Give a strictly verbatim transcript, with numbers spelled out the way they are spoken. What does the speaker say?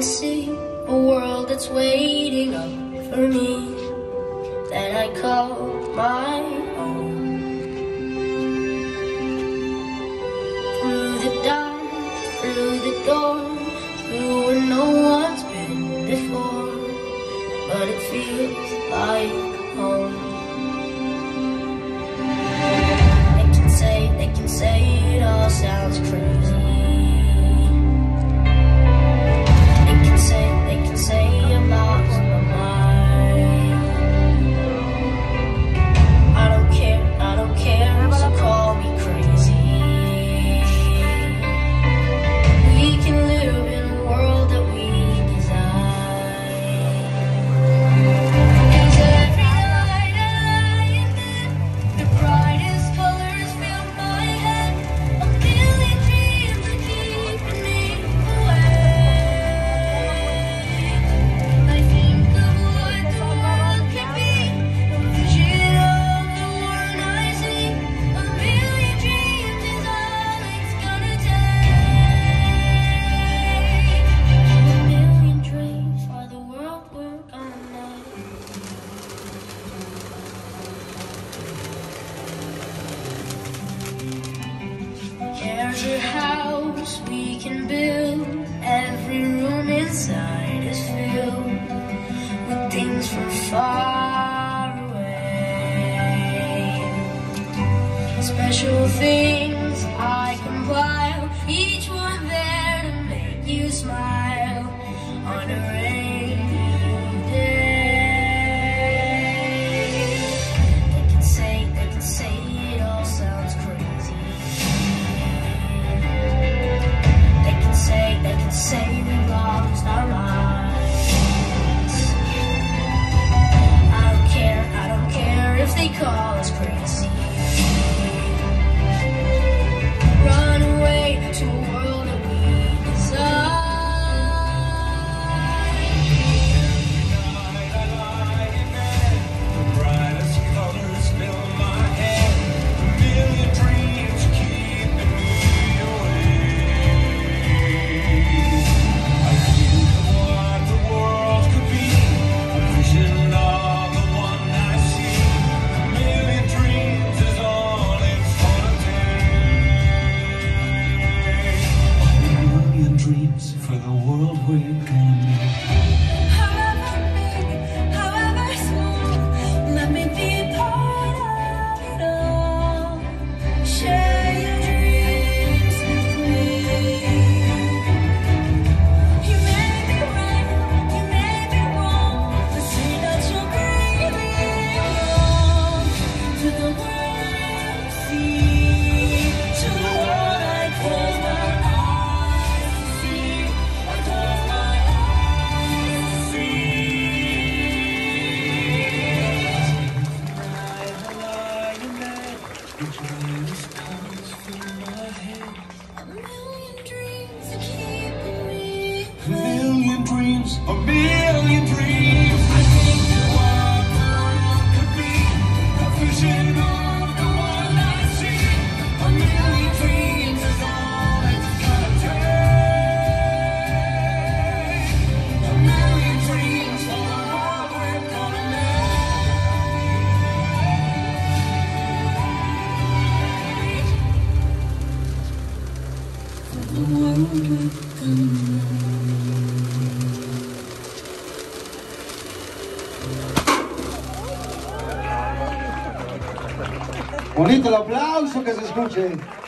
see a world that's waiting up for me, that I call my own. Through the dark, through the door, through where no one's been before, but it feels like home. They can say, they can say it all sounds crazy. They can say, they can say I'm lost my mind. I don't care, I don't care, so call me crazy. We can live in a world that we design. As every night I lie in bed, the brightest colors fill my head. A million dreams are keeping me awake. I think of what the world could be, a vision of the one I see. A million dreams is all it's gonna take. A million dreams for the world we're gonna make. There's a house we can build. Every room inside is filled with things from far away. Special things I compile, each one there to make you smile on a rainy day. They can say, they can say it all sounds crazy. They can say, they can say we lost our minds. I don't care, I don't care if they call us crazy. Run away to a world that we design. Night I lie in bed, the brightest colors fill my head. A million dreams keeping me awake. I think of what the world could be, a vision of the one I see. A million dreams is all it's gonna take. A million dreams for the world we're gonna make. However big, however small, let me be a part of it all. Share your dreams with me. You may be right, you may be wrong, but say that you're bringing on to the world you see, to the world I close my eyes to see. I close my eyes to see. Night I lie in bed, the brightest colors fill my head. A million dreams are keeping me. A million dreams, a million dreams. I think of what the world could be, a vision of the one I see. A million dreams is all it's gonna take. A million dreams for the world we're gonna make. For the world we're gonna make. Bonito el aplauso, que se escuche.